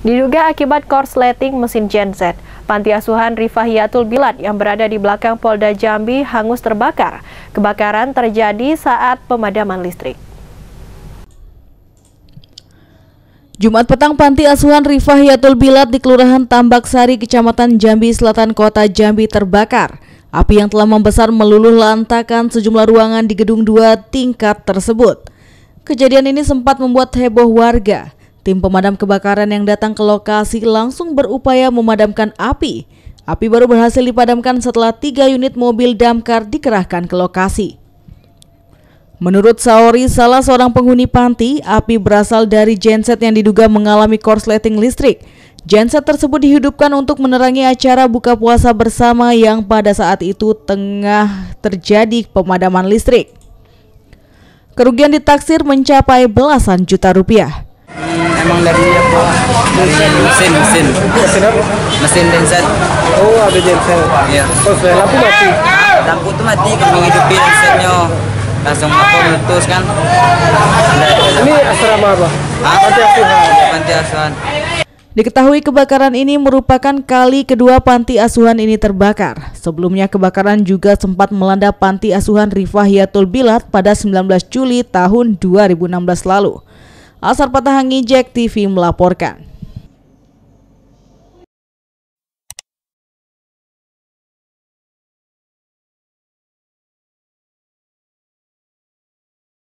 Diduga akibat korsleting mesin genset, panti asuhan Rifahiyatul Bilad yang berada di belakang Polda Jambi hangus terbakar. Kebakaran terjadi saat pemadaman listrik. Jumat petang, panti asuhan Rifahiyatul Bilad di Kelurahan Tambak Sari, Kecamatan Jambi Selatan, Kota Jambi terbakar. Api yang telah membesar meluluh lantakan sejumlah ruangan di gedung 2 tingkat tersebut. Kejadian ini sempat membuat heboh warga. Tim pemadam kebakaran yang datang ke lokasi langsung berupaya memadamkan api. Api baru berhasil dipadamkan setelah 3 unit mobil damkar dikerahkan ke lokasi. Menurut Saori, salah seorang penghuni panti, api berasal dari genset yang diduga mengalami korsleting listrik. Genset tersebut dihidupkan untuk menerangi acara buka puasa bersama yang pada saat itu tengah terjadi pemadaman listrik. Kerugian ditaksir mencapai belasan juta rupiah. Emang dari mesin genset. Oh, ada genset. Iya. Terus lampu mati. Lampu tuh mati, kami hidupin gensetnya. Langsung aku meletus kan. Ini asrama apa? Panti asuhan. Panti asuhan. Diketahui kebakaran ini merupakan kali kedua panti asuhan ini terbakar. Sebelumnya kebakaran juga sempat melanda panti asuhan Rifahiyatul Bilad pada 19 Juli tahun 2016 lalu. Asar Patahangi, JEK TV melaporkan.